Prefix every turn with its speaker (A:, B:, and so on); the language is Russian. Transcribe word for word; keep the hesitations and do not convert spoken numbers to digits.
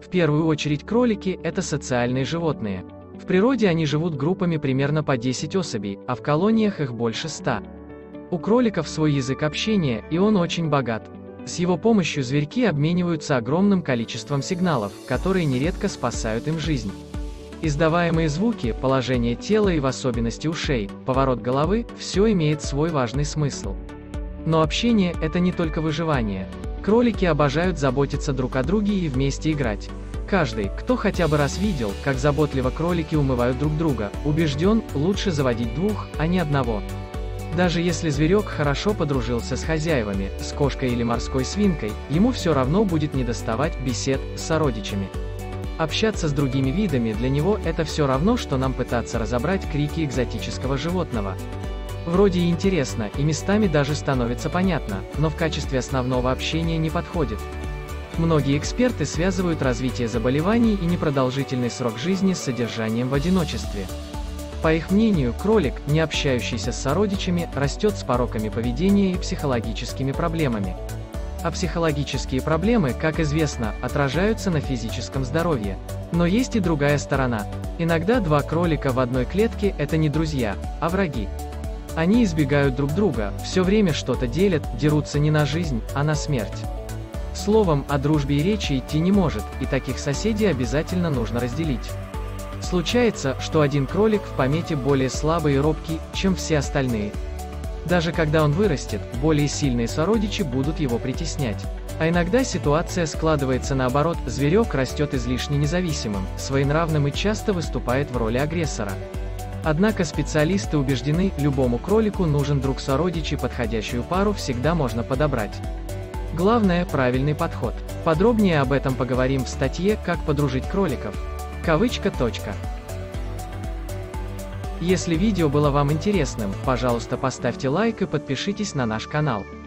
A: В первую очередь кролики – это социальные животные. В природе они живут группами примерно по десять особей, а в колониях их больше ста. У кроликов свой язык общения, и он очень богат. С его помощью зверьки обмениваются огромным количеством сигналов, которые нередко спасают им жизнь. Издаваемые звуки, положение тела и в особенности ушей, поворот головы – все имеет свой важный смысл. Но общение – это не только выживание. Кролики обожают заботиться друг о друге и вместе играть. Каждый, кто хотя бы раз видел, как заботливо кролики умывают друг друга, убежден, лучше заводить двух, а не одного. Даже если зверек хорошо подружился с хозяевами, с кошкой или морской свинкой, ему все равно будет недоставать бесед с сородичами. Общаться с другими видами для него – это все равно, что нам пытаться разобрать крики экзотического животного. Вроде и интересно, и местами даже становится понятно, но в качестве основного общения не подходит. Многие эксперты связывают развитие заболеваний и непродолжительный срок жизни с содержанием в одиночестве. По их мнению, кролик, не общающийся с сородичами, растет с пороками поведения и психологическими проблемами. А психологические проблемы, как известно, отражаются на физическом здоровье. Но есть и другая сторона. Иногда два кролика в одной клетке – это не друзья, а враги. Они избегают друг друга, все время что-то делят, дерутся не на жизнь, а на смерть. Словом, о дружбе и речи идти не может, и таких соседей обязательно нужно разделить. Случается, что один кролик в помете более слабый и робкий, чем все остальные. Даже когда он вырастет, более сильные сородичи будут его притеснять. А иногда ситуация складывается наоборот, зверек растет излишне независимым, своенравным и часто выступает в роли агрессора. Однако специалисты убеждены, любому кролику нужен друг сородич и подходящую пару всегда можно подобрать. Главное – правильный подход. Подробнее об этом поговорим в статье «Как подружить кроликов». Кавычка. Точка. Если видео было вам интересным, пожалуйста, поставьте лайк и подпишитесь на наш канал.